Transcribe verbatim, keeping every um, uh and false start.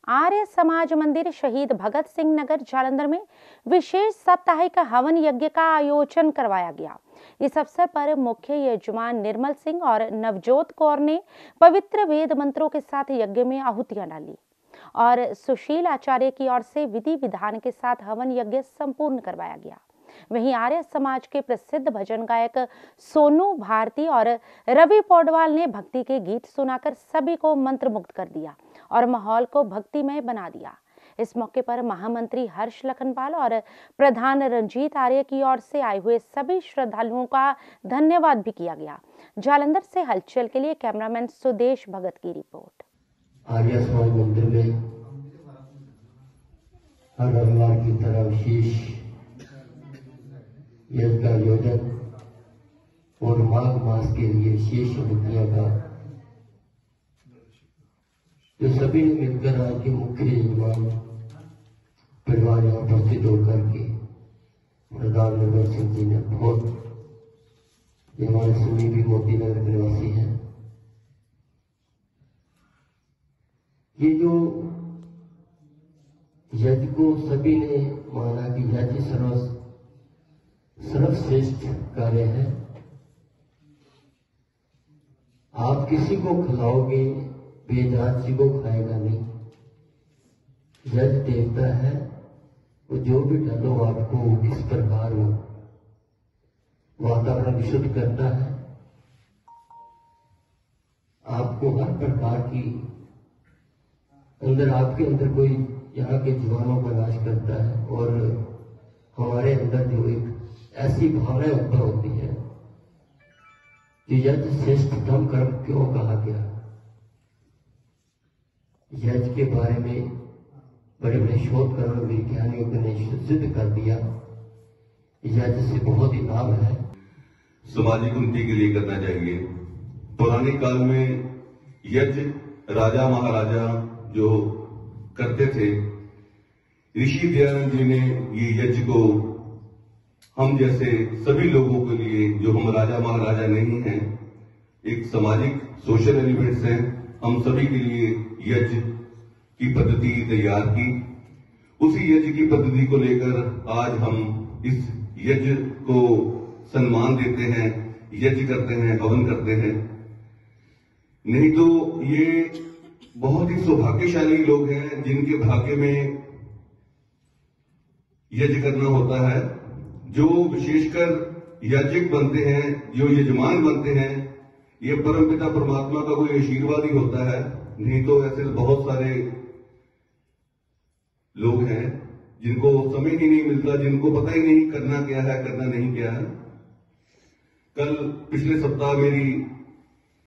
आर्य समाज मंदिर शहीद भगत सिंह नगर जालंधर में विशेष साप्ताहिक हवन यज्ञ का आयोजन करवाया गया। इस अवसर पर मुख्य यजमान निर्मल सिंह और नवजोत कौर ने पवित्र वेद मंत्रों के साथ यज्ञ में आहुतियां डाली और सुशील आचार्य की ओर से विधि विधान के साथ हवन यज्ञ संपूर्ण करवाया गया। वहीं आर्य समाज के प्रसिद्ध भजन गायक सोनू भारती और रवि पौडवाल ने भक्ति के गीत सुनाकर सभी को मंत्रमुग्ध कर दिया और माहौल को भक्तिमय बना दिया। इस मौके पर महामंत्री हर्ष लखनपाल और प्रधान रंजीत आर्य की ओर से आए हुए सभी श्रद्धालुओं का धन्यवाद भी किया गया। जालंधर से हलचल के लिए कैमरामैन सुदेश भगत की रिपोर्ट। आर्य समाज मंदिर में हर रविवार की तरह विशेष यज्ञ का आयोजन और माघ मास के लिए विशेष अवधियों का जो सभी ने मिलकर आज के मुख्य यजमान परिवार यहाँ उपस्थित होकर के प्रधान निर्मल सिंह जी ने बहुत ये हमारे समीपी मोती नगर निवासी हैं। ये जो यज्ञ को सभी ने माना कि यज्ञ सर्व सर्वश्रेष्ठ कार्य है। आप किसी को खिलाओगे बेजात जी को खाएगा नहीं। यज्ञ देवता है, वो जो भी डालो आपको इस प्रकार हो वातावरण विशुद्ध करता है। आपको हर प्रकार की अंदर आपके अंदर कोई यहाँ के जीवाणुओं का नाश करता है और हमारे अंदर जो एक ऐसी भावनाएं उत्पन्न होती है कि यज्ञ श्रेष्ठतम कर्म क्यों कहा गया। यज्ञ के बारे में बड़े बड़े शोधकर्ता वैज्ञानिकों ने सिद्ध कर दिया। यज्ञ से बहुत ही लाभ है। सामाजिक उन्नति के लिए करना चाहिए। पुराने काल में यज्ञ राजा महाराजा जो करते थे, ऋषि दयानंद जी ने ये यज्ञ को हम जैसे सभी लोगों के लिए जो हम राजा महाराजा नहीं हैं, एक सामाजिक सोशल एलिमेंट्स हैं, हम सभी के लिए यज्ञ की पद्धति तैयार की। उसी यज्ञ की पद्धति को लेकर आज हम इस यज्ञ को सम्मान देते हैं, यज्ञ करते हैं, हवन करते हैं। नहीं तो ये बहुत ही सौभाग्यशाली लोग हैं जिनके भाग्य में यज्ञ करना होता है। जो विशेषकर याजक बनते हैं, जो यजमान बनते हैं, ये परमपिता परमात्मा का कोई आशीर्वाद ही होता है। नहीं तो ऐसे बहुत सारे लोग हैं जिनको समय ही नहीं मिलता, जिनको पता ही नहीं करना क्या है, करना नहीं क्या है। कल पिछले सप्ताह मेरी